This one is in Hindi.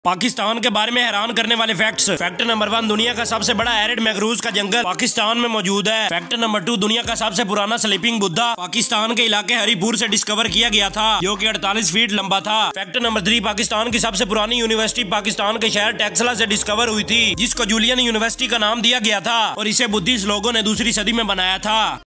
पाकिस्तान के बारे में हैरान करने वाले फैक्ट्स। फैक्ट नंबर 1, दुनिया का सबसे बड़ा एरिड मैंग्रोव्स का जंगल पाकिस्तान में मौजूद है। फैक्ट नंबर 2, दुनिया का सबसे पुराना स्लीपिंग बुद्धा पाकिस्तान के इलाके हरिपुर से डिस्कवर किया गया था, जो कि 48 फीट लंबा था। फैक्ट नंबर 3, पाकिस्तान की सबसे पुरानी यूनिवर्सिटी पाकिस्तान के शहर टेक्सला से डिस्कवर हुई थी, जिसको जूलियन यूनिवर्सिटी का नाम दिया गया था और इसे बुद्धिस्ट लोगों ने दूसरी सदी में बनाया था।